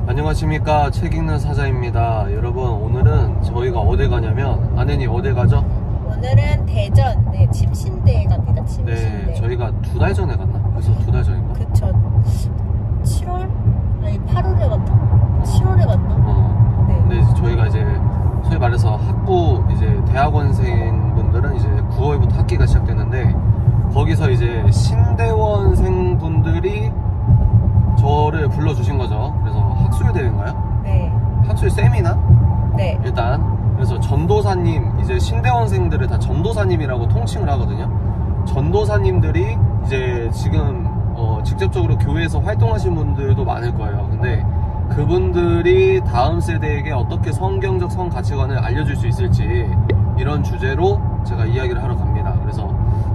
안녕하십니까, 책 읽는 사자입니다. 여러분, 오늘은 저희가 어디 가냐면, 아내님 어디 가죠? 오늘은 대전, 침신대에 갑니다. 침신대. 네, 저희가 2달 전에 갔나? 벌써 2달 전인가? 그쵸. 7월? 아니 8월에 갔나? 7월에 갔나? 네. 근데 저희가 이제 소위 말해서 학부 이제 대학원생분들은 이제 9월부터 학기가 시작됐는데, 거기서 이제 신대원생 분들이 저를 불러주신 거죠. 그래서 학술 대회인가요? 네. 학술 세미나? 네. 일단 그래서 전도사님, 이제 신대원생들을 다 전도사님이라고 통칭을 하거든요. 전도사님들이 이제 지금 직접적으로 교회에서 활동하신 분들도 많을 거예요. 근데 그분들이 다음 세대에게 어떻게 성경적 성 가치관을 알려줄 수 있을지, 이런 주제로 제가 이야기를 하러 갑니다. 그래서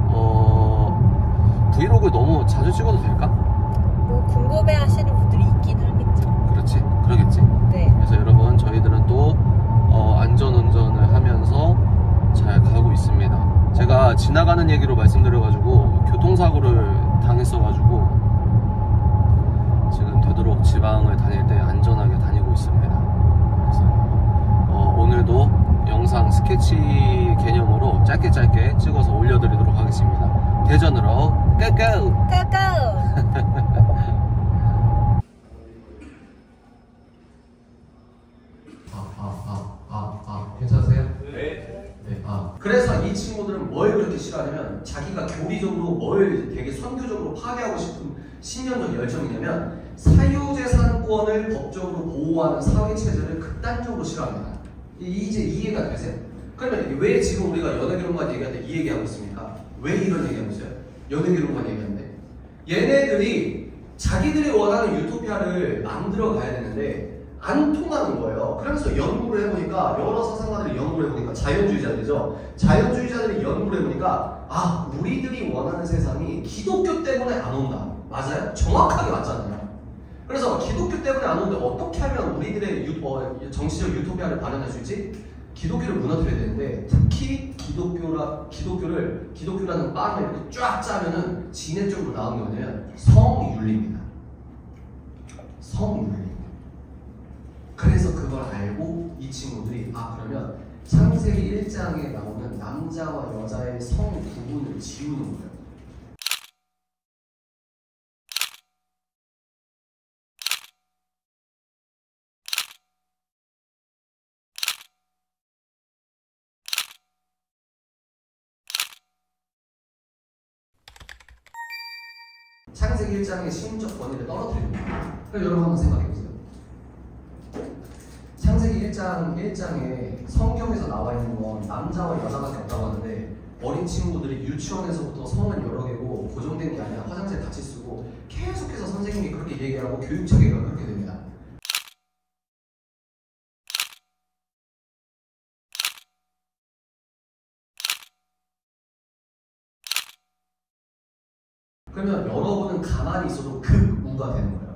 브이로그 너무 자주 찍어도 될까? 뭐 궁금해 하시는 분들이 있긴 하겠죠. 그렇지, 그러겠지. 네. 그래서 여러분, 저희들은 또 안전운전을 하면서 잘 가고 있습니다. 제가 지나가는 얘기로 말씀드려가지고 교통사고를 당했어가지고 지금 되도록 지방을 다닐 때 안전하게 다니고 있습니다. 그래서 오늘도 영상 스케치 개념으로 짧게 찍어서 올려드리도록 하겠습니다. 대전으로 고고! 고고! 괜찮으세요? 네. 그래서 이 친구들은 뭘 그렇게 싫어하냐면, 자기가 교리적으로 뭘 되게 선교적으로 파괴하고 싶은 신념적 열정이냐면, 사유재산권을 법적으로 보호하는 사회체제를 극단적으로 싫어합니다. 이제 이해가 되세요? 그러면 왜 지금 우리가 연예계론만 얘기할 때 이 얘기하고 있습니까? 왜 이런 얘기하고 있어요? 연예계론만 얘기하는데 얘네들이 자기들이 원하는 유토피아를 만들어 가야 되는데 안 통하는 거예요. 그러면서 연구를 해보니까, 여러 사상가들이 연구를 해보니까, 자연주의자들이죠. 자연주의자들이 연구를 해보니까, 우리들이 원하는 세상이 기독교 때문에 안 온다. 맞아요? 정확하게 맞잖아요. 그래서 기독교 때문에 안 오는데 어떻게 하면 우리들의 정치적 유토피아를 발현할 수 있지? 기독교를 무너뜨려야 되는데, 특히 기독교라는 빵을 이렇게 쫙 짜면은 진해적으로 나오는 게 뭐냐면 성윤리입니다. 성윤리. 그래서 그걸 알고 이 친구들이 그러면 창세기 1장에 나오는 남자와 여자의 성 구분을 지우는 거예요. 창세기 1장의 신적 권위를 떨어뜨리는 거예요. 그럼 여러분 한번 생각해보세요. 창세기 1장에 성경에서 나와 있는 건 남자와 여자밖에 없다고 하는데, 어린 친구들이 유치원에서부터 성은 여러 개고 고정된 게 아니라 화장실 같이 쓰고 계속해서 선생님이 그렇게 얘기하고 교육 체계가 그렇게 됩니다. 그러면 여러분은 가만히 있어도 극우가 되는 거예요.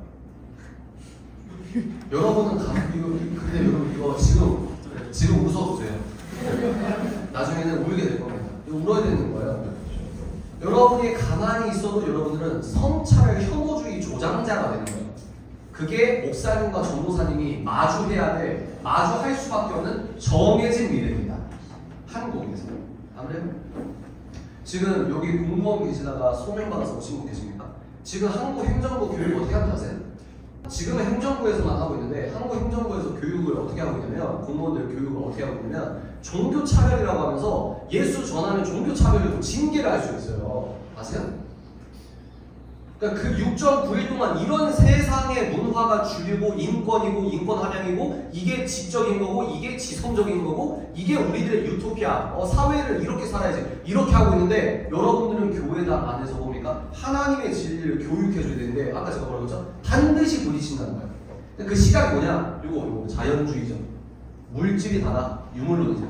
여러분은 근데 여러분 이거 지금 웃어보세요. 나중에는 울게 될 겁니다. 울어야 되는 거예요. 여러분이 가만히 있어도 여러분들은 성차별 혐오주의 조장자가 되는 거예요. 그게 목사님과 전도사님이 마주할 수밖에 없는 정해진 미래입니다. 한국에서. 아무래도 지금 여기 공무원 계시다가 소명받아서 오신 분 계십니까? 지금 한국 행정부 교육 어떻게 하는지 아세요? 지금은 행정부에서만 하고 있는데, 한국 행정부에서 교육을 어떻게 하고 있냐면, 공무원들 교육을 어떻게 하고 있냐면, 종교차별이라고 하면서 예수 전하면 종교차별이고 징계를 할 수 있어요. 아세요? 그러니까 그 6.9일 동안 이런 세상의 문화가 주류고, 인권이고, 인권 함양이고, 이게 지적인 거고, 이게 지성적인 거고, 이게 우리들의 유토피아, 사회를 이렇게 살아야지, 이렇게 하고 있는데, 여러분들은 교회당 안에서 뭡니까? 하나님의 진리를 교육해줘야 되는데, 아까 제가 뭐라고 했죠? 반드시 부딪힌다는 거예요. 그 시각이 뭐냐? 이거 자연주의죠. 물질이 다다. 유물론이죠.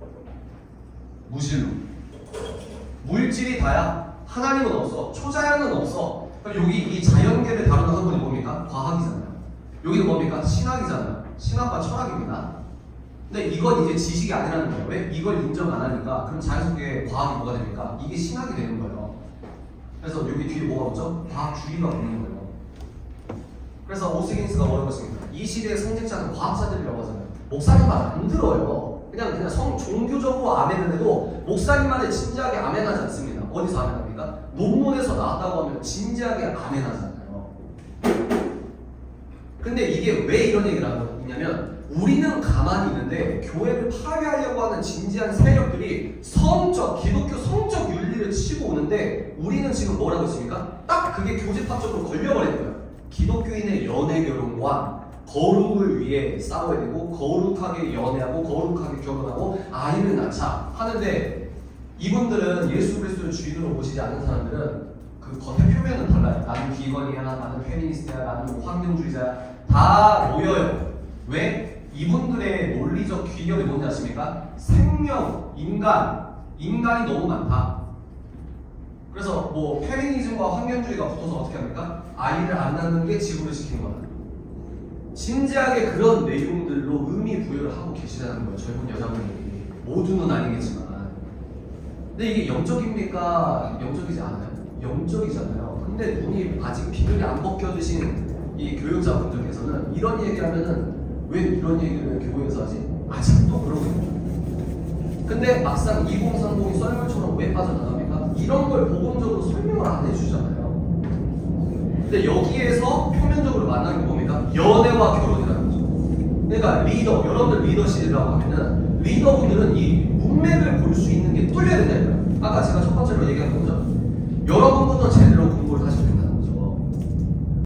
무신론. 물질이 다야. 하나님은 없어. 초자연은 없어. 그럼 여기 이 자연계를 다루는 학문이 뭡니까? 과학이잖아요. 여기는 뭡니까? 신학이잖아요. 신학과 철학입니다. 근데 이건 이제 지식이 아니라는 거예요. 왜? 이걸 인정 안 하니까 그럼 자연스럽게 과학이 뭐가 됩니까? 이게 신학이 되는 거예요. 그래서 여기 뒤에 뭐가 오죠? 과학주의가 붙는 거예요. 그래서 오스긴스가 뭐라고 했습니까? 이 시대의 성직자는 과학자들이라고 하잖아요. 목사님 말 안 들어요. 그냥 종교적으로 아멘을 해도 목사님 말에 진지하게 아멘하지 않습니다. 어디서 아멘합니까? 논문에서 나왔다고 하면 진지하게 아멘하잖아요. 근데 이게 왜 이런 얘기를 하고 있냐면 우리는 가만히 있는데 교회를 파괴하려고 하는 진지한 세력들이 기독교 성적 윤리를 치고 오는데 우리는 지금 뭐라고 했습니까? 딱 그게 교집합적으로 걸려버린 거예요. 기독교인의 연애 결혼과 거룩을 위해 싸워야 되고 거룩하게 연애하고 거룩하게 결혼하고 아이를 낳자 하는데 이분들은 예수 그리스도를 주인으로 모시지 않는 사람들은 그 겉의 표면은 달라요. 나는 비건이야, 나는 페미니스트야, 나는 환경주의자야 다 모여요. 왜? 이분들의 논리적 귀결이 뭔지 아십니까? 생명, 인간이 너무 많다. 그래서 뭐 페미니즘과 환경주의가 붙어서 어떻게 합니까? 아이를 안 낳는 게 지구를 지키는 거다. 진지하게 그런 내용들로 의미 부여를 하고 계시다는 거예요. 젊은 여자분들이. 모두는 아니겠지만. 근데 이게 영적입니까? 영적이지 않아요? 영적이잖아요. 근데 눈이 아직 비늘이 안 벗겨지신 이 교육자분들께서는 이런 얘기를 하면은 왜 이런 얘기를 교회에서 하지? 아직도 그러고 있죠. 근데 막상 2030이 썰물처럼 왜 빠져나갑니까? 이런 걸 복음적으로 설명을 안 해주잖아요. 근데 여기에서 표면적으로 만나는 게 뭡니까? 연애와 결혼이라는 거죠. 그러니까 리더, 여러분들 리더십이라고 하면은 리더분들은 이 문맥을 볼 수 있는 게 뚫려야 된다는 거예요. 아까 제가 첫 번째로 얘기한 거죠. 여러분부터 제대로 공부를 하셔야 돼요.